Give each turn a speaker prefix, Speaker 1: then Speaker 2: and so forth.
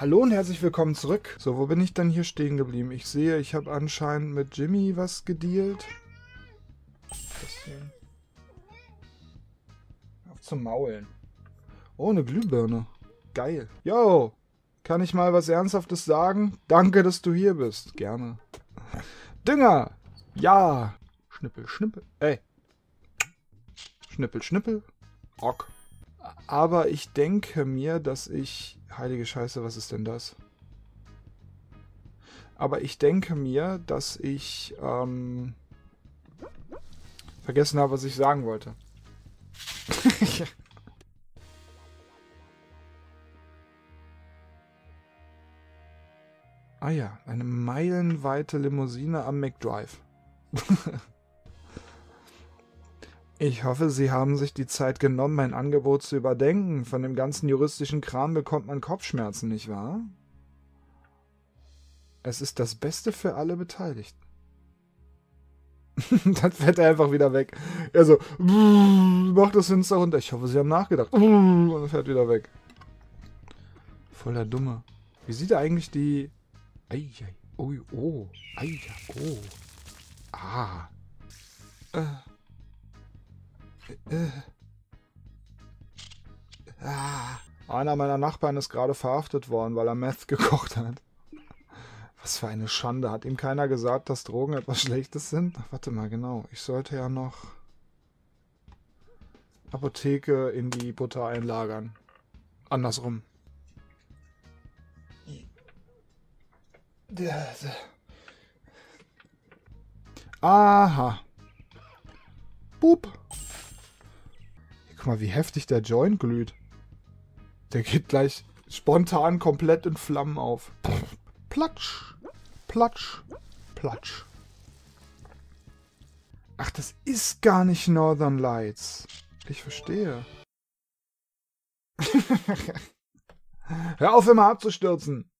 Speaker 1: Hallo und herzlich willkommen zurück. So, wo bin ich denn hier stehen geblieben? Ich sehe, ich habe anscheinend mit Jimmy was gedealt. Das hier. Auf zum Maulen. Oh, eine Glühbirne. Geil. Yo, kann ich mal was Ernsthaftes sagen? Danke, dass du hier bist. Gerne. Dünger. Ja. Schnippel, schnippel. Ey. Schnippel, schnippel. Rock. Aber ich denke mir, dass ich... Heilige Scheiße, was ist denn das? Aber ich denke mir, dass ich vergessen habe, was ich sagen wollte. Ah ja, eine meilenweite Limousine am McDrive. Ich hoffe, Sie haben sich die Zeit genommen, mein Angebot zu überdenken. Von dem ganzen juristischen Kram bekommt man Kopfschmerzen, nicht wahr? Es ist das Beste für alle Beteiligten. Dann fährt er einfach wieder weg. Er so, macht das Fenster runter. Ich hoffe, Sie haben nachgedacht. Und fährt wieder weg. Voller Dumme. Wie sieht er eigentlich die... Eieiei. Oh, oh. Eieiei. Oh. Ah. Einer meiner Nachbarn ist gerade verhaftet worden, weil er Meth gekocht hat. Was für eine Schande. Hat ihm keiner gesagt, dass Drogen etwas Schlechtes sind? Ach, warte mal, genau. Ich sollte ja noch Apotheke in die Butter einlagern. Andersrum. Aha. Boop. Guck mal, wie heftig der Joint glüht. Der geht gleich spontan komplett in Flammen auf. Platsch. Platsch. Platsch. Ach, das ist gar nicht Northern Lights. Ich verstehe. Hör auf, immer abzustürzen.